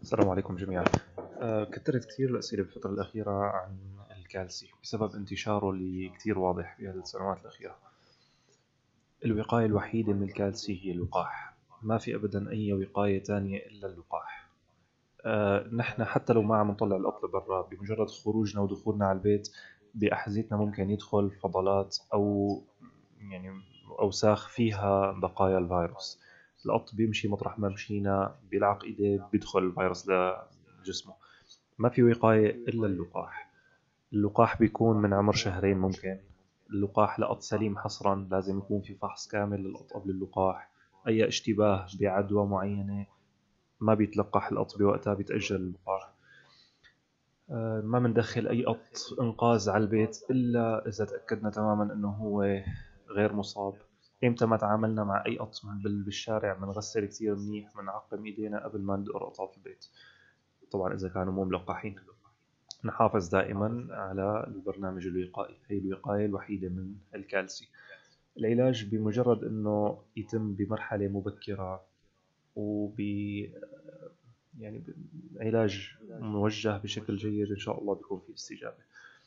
السلام عليكم جميعا. كثرت كثير الأسئلة بالفترة الأخيرة عن الكالسي بسبب انتشاره اللي كثير واضح في هذه السنوات الأخيرة. الوقاية الوحيدة من الكالسي هي اللقاح، ما في أبدا أي وقاية تانية إلا اللقاح. نحن حتى لو ما عم نطلع الأطل برا، بمجرد خروجنا ودخولنا على البيت بأحذيتنا ممكن يدخل فضلات أو يعني أوساخ فيها بقايا الفيروس. القط بيمشي مطرح ما مشينا بيلعق إيديه بيدخل الفيروس لجسمه. ما في وقاية إلا اللقاح. اللقاح بيكون من عمر شهرين ممكن. اللقاح لقط سليم حصرا لازم يكون في فحص كامل للقط قبل اللقاح. أي اشتباه بعدوى معينة ما بيتلقح القط بوقتها، بيتأجل اللقاح. ما بندخل أي قط إنقاذ على البيت إلا إذا تأكدنا تماما أنه هو غير مصاب. إمتى ما تعاملنا مع أي قط بالشارع بنغسل كثير منيح، بنعقم إيدينا قبل ما ندقر قطات البيت، طبعا إذا كانوا مو ملقحين. نحافظ دائما على البرنامج الوقائي، هي الوقاية الوحيدة من الكالسي. العلاج بمجرد أنه يتم بمرحلة مبكرة وب يعني علاج موجه بشكل جيد، إن شاء الله بيكون في استجابة.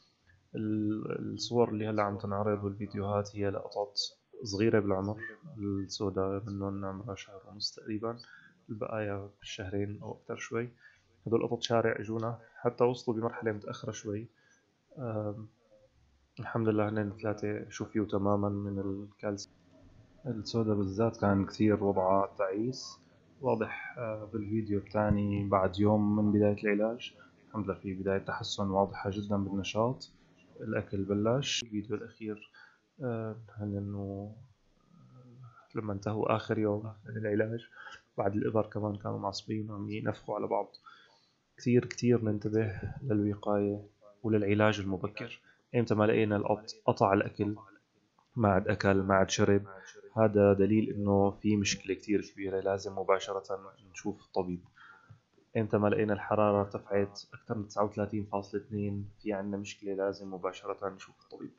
الصور اللي هلا عم تنعرض والفيديوهات هي لقطات صغيرة بالعمر، السوداء منهم عمرها شهر ونص تقريبا، البقايا بالشهرين أو أكثر شوي. هدول قطط شارع اجونا حتى وصلوا بمرحلة متأخرة شوي. الحمد لله هن الثلاثة شفيوا تماما من الكالسيوم. السوداء بالذات كان كثير وضعها تعيس، واضح بالفيديو الثاني بعد يوم من بداية العلاج الحمد لله في بداية تحسن واضحة جدا بالنشاط. الأكل بلش. الفيديو الأخير هن إنه لما انتهوا آخر يوم من العلاج بعد الإبر كمان كانوا معصبين وعم ينفخوا على بعض. كثير كثير ننتبه للوقاية وللعلاج المبكر. إمتى ما لقينا القط قطع الأكل، ما عاد أكل ما عاد شرب، هذا دليل إنه في مشكلة كتير كبيرة لازم مباشرة نشوف طبيب. إمتى ما لقينا الحرارة ارتفعت أكثر من 39.2 في عنا مشكلة لازم مباشرة نشوف الطبيب.